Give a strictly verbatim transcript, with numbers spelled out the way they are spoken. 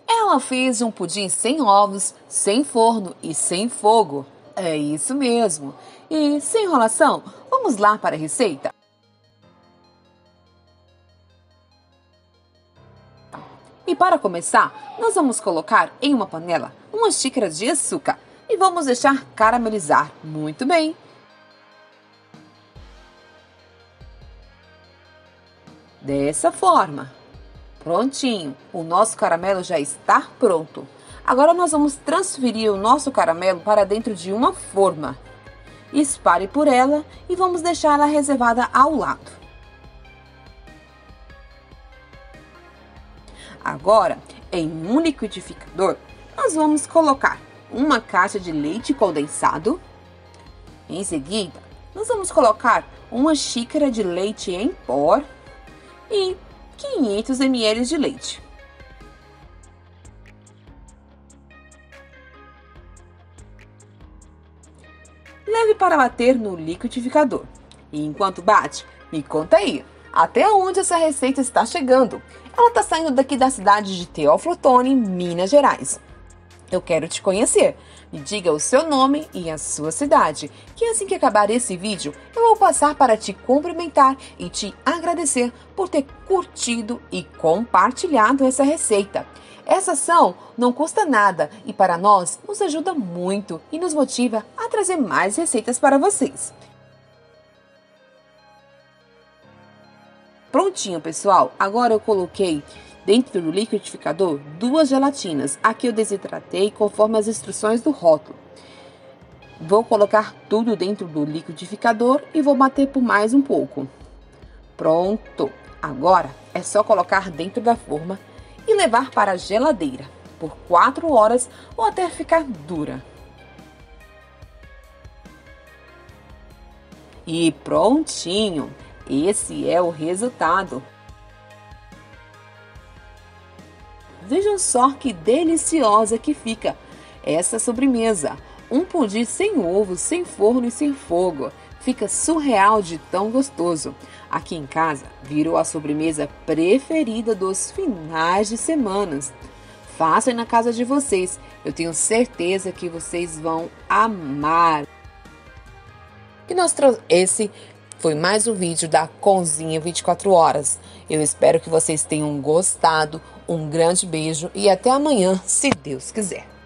Ela fez um pudim sem ovos, sem forno e sem fogo. É isso mesmo. E, sem enrolação, vamos lá para a receita? E para começar, nós vamos colocar em uma panela uma xícara de açúcar e vamos deixar caramelizar muito bem. Dessa forma. Prontinho, o nosso caramelo já está pronto. Agora nós vamos transferir o nosso caramelo para dentro de uma forma. Espalhe por ela e vamos deixá-la reservada ao lado. Agora, em um liquidificador, nós vamos colocar uma caixa de leite condensado. Em seguida, nós vamos colocar uma xícara de leite em pó e quinhentos mililitros de leite. Leve para bater no liquidificador. E enquanto bate, me conta aí, até onde essa receita está chegando? Ela está saindo daqui da cidade de Teófilo Otoni, Minas Gerais. Eu quero te conhecer. Me diga o seu nome e a sua cidade, que assim que acabar esse vídeo, eu vou passar para te cumprimentar e te agradecer por ter curtido e compartilhado essa receita. Essa ação não custa nada e para nós nos ajuda muito e nos motiva a trazer mais receitas para vocês. Prontinho, pessoal. Agora eu coloquei dentro do liquidificador duas gelatinas. Aqui eu desidratei conforme as instruções do rótulo. Vou colocar tudo dentro do liquidificador e vou bater por mais um pouco. Pronto. Agora é só colocar dentro da forma e levar para a geladeira por quatro horas ou até ficar dura. E prontinho! Esse é o resultado. Vejam só que deliciosa que fica essa sobremesa. Um pudim sem ovo, sem forno e sem fogo. Fica surreal de tão gostoso. Aqui em casa virou a sobremesa preferida dos finais de semanas. Façam na casa de vocês. Eu tenho certeza que vocês vão amar. E nós trouxemos esse foi mais um vídeo da Cozinha vinte e quatro horas. Eu espero que vocês tenham gostado. Um grande beijo e até amanhã, se Deus quiser.